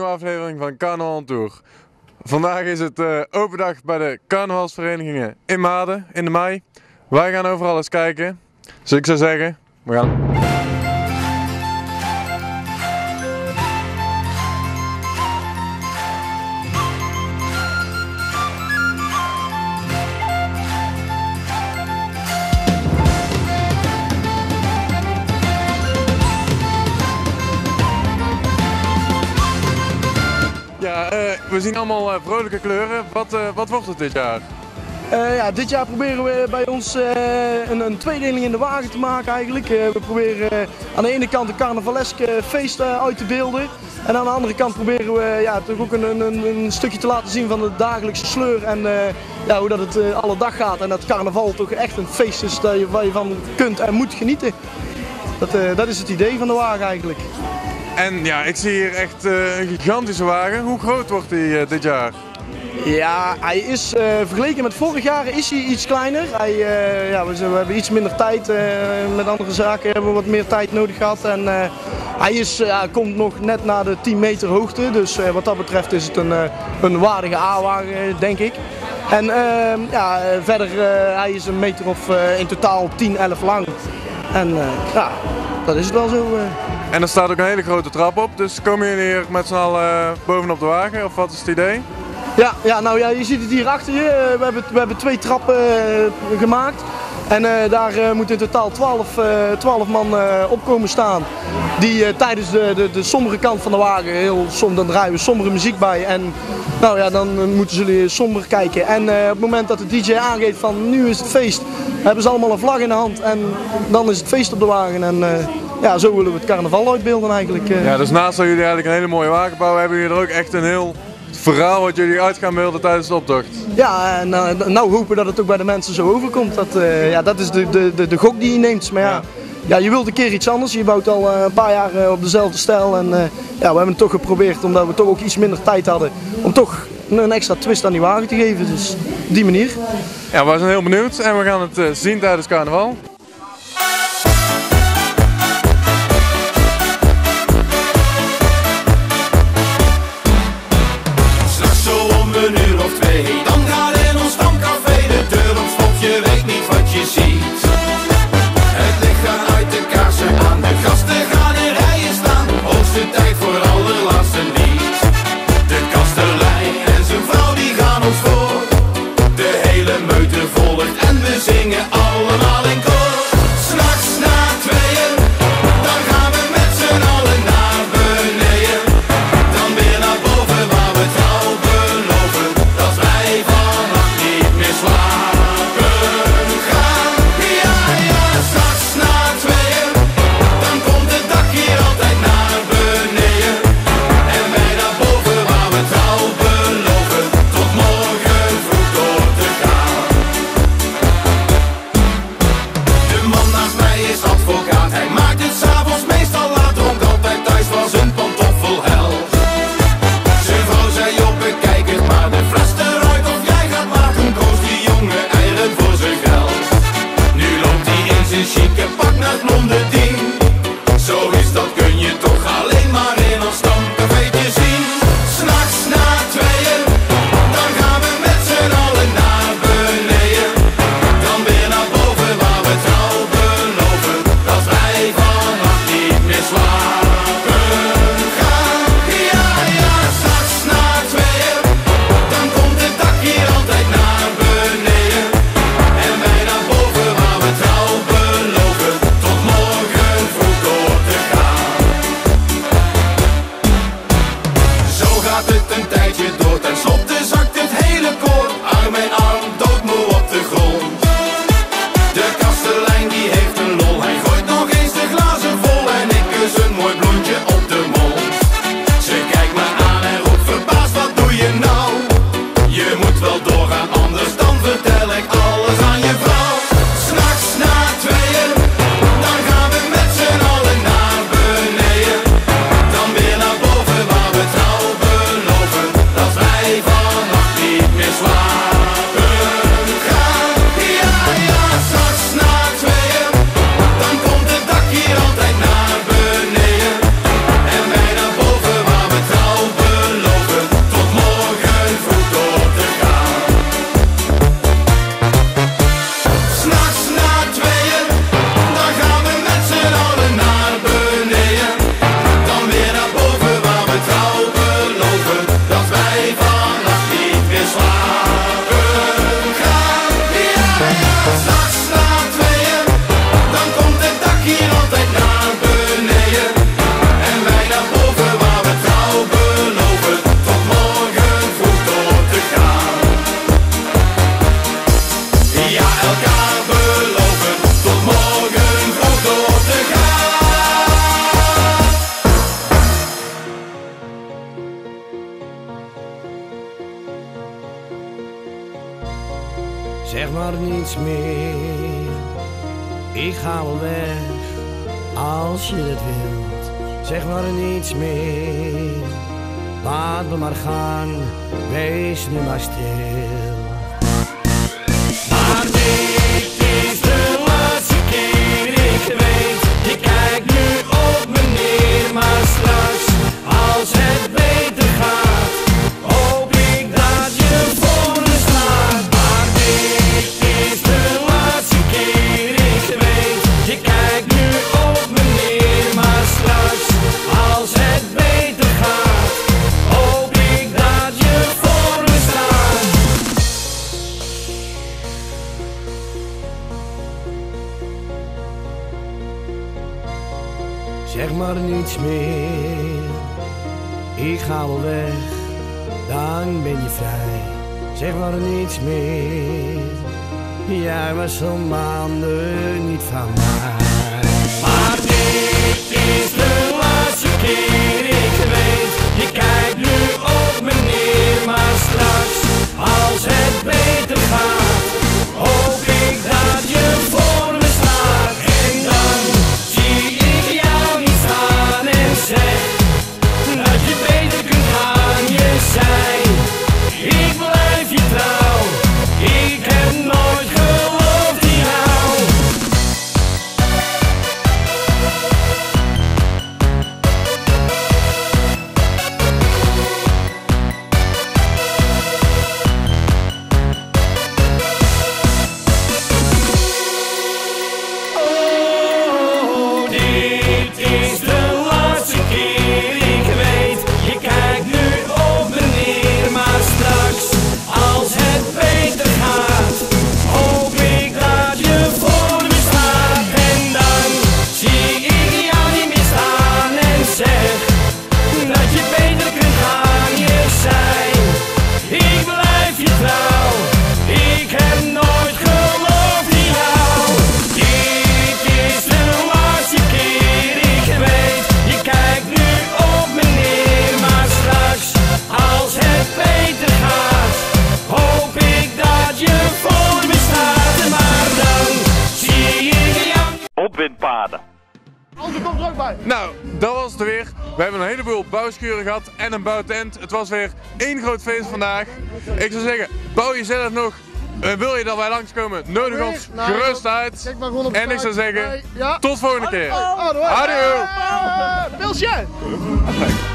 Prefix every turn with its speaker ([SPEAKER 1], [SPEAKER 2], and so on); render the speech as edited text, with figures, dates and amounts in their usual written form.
[SPEAKER 1] nieuwe aflevering van Carnaval on Tour. Vandaag is het open dag bij de carnavalsverenigingen in Maden in de mei. Wij gaan overal eens kijken. Dus ik zou zeggen, we gaan. Ja, we zien allemaal vrolijke kleuren. Wat wordt het dit jaar?
[SPEAKER 2] Dit jaar proberen we bij ons een tweedeling in de wagen te maken eigenlijk. We proberen aan de ene kant een carnavaleske feest uit te beelden. En aan de andere kant proberen we toch ook een stukje te laten zien van de dagelijkse sleur en hoe dat het alle dag gaat. En dat carnaval toch echt een feest is waar je van kunt en moet genieten. Dat is het idee van de wagen eigenlijk.
[SPEAKER 1] En ja, ik zie hier echt een gigantische wagen. Hoe groot wordt die dit jaar?
[SPEAKER 2] Ja, hij is vergeleken met vorig jaar is hij iets kleiner. We hebben iets minder tijd. Met andere zaken hebben we wat meer tijd nodig gehad. En hij komt nog net naar de 10 meter hoogte. Dus wat dat betreft is het een waardige A-wagen, denk ik. En verder, hij is een meter of in totaal 10, 11 lang. En dat is het wel zo.
[SPEAKER 1] En er staat ook een hele grote trap op. Dus komen jullie hier met z'n allen bovenop de wagen? Of wat is het idee?
[SPEAKER 2] Ja, je ziet het hier achter je. We hebben 2 trappen gemaakt. En daar moeten in totaal 12 man op komen staan. Die tijdens de sombere kant van de wagen, dan draaien we sombere muziek bij. En dan moeten jullie somber kijken. En op het moment dat de DJ aangeeft van nu is het feest, hebben ze allemaal een vlag in de hand. En dan is het feest op de wagen. En zo willen we het carnaval uitbeelden eigenlijk.
[SPEAKER 1] Ja, dus naast dat jullie eigenlijk een hele mooie wagen bouwen, hebben jullie er ook echt een heel verhaal wat jullie uit gaan beelden tijdens de optocht.
[SPEAKER 2] Ja, en nou hopen dat het ook bij de mensen zo overkomt. Dat is de gok die je neemt. Maar ja, je wilt een keer iets anders. Je bouwt al een paar jaar op dezelfde stijl. En we hebben het toch geprobeerd, omdat we toch ook iets minder tijd hadden, om toch een extra twist aan die wagen te geven. Dus op die manier.
[SPEAKER 1] Ja, wij zijn heel benieuwd en we gaan het zien tijdens carnaval.
[SPEAKER 3] Een uur of 2, dan gaat in ons stamcafé de deur op slot, je weet niet wat je ziet. Het licht gaat uit de kaarsen aan, de gasten gaan in rijen staan, hoogste tijd voor het allerlaatste lied. De kastelein en zijn vrouw die gaan ons voor, de hele meute volgt en we zingen allemaal in koor. elkaar beloven tot morgen vroeg door te gaan.
[SPEAKER 4] Zeg maar niets meer, ik ga wel weg, als je het wilt. Zeg maar niets meer, laat me maar gaan, wees nu maar stil. Maar dit is de laatste keer, ik weet, je kijkt nu op me neer. Maar straks, als het beter gaat, hoop ik dat je voor me staat. Maar dit is de laatste keer, ik weet, je kijkt nu op me neer. Maar straks, als het beter gaat, hoop ik dat je voor me staat. Zeg maar niets meer, ik ga wel weg, dan ben je vrij. Zeg maar niets meer, jij was al maanden niet van mij. Maar dit is de laatste keer, ik weet, je kijkt nu op me neer. Maar straks, als het beter gaat, hoop ik dat je voor me staat. En dan zie ik jou niet staan en zeg dat je beter kunt gaan. Je zei, ik blijf je trouw, ik heb nooit geloofd in jou. Oh, dit is de laatste keer, ik weet, je kijkt nu op me neer. Maar straks, als het beter gaat, hoop ik dat je voor me staat. En dan zie ik jou niet meer staan en zeg dat je beter kunt gaan. Je zei, ik blijf je trouw, ik heb nooit geloofd in jou. Dit is de laatste keer, ik weet, je kijkt nu op me neer. Maar straks, als het beter gaat, hoop ik dat je voor me staat. Maar dan zie ik jou.
[SPEAKER 5] Opwindpaden.
[SPEAKER 1] Nou, dat was het weer. We hebben een heleboel bouwschuren gehad en een bouwtent. Het was weer één groot feest vandaag. Ik zou zeggen, bouw je zelf nog. Wil je dat wij langskomen? Nodig ons gerust uit. En ik zou zeggen, tot volgende keer. Adieu.
[SPEAKER 2] Pilsje!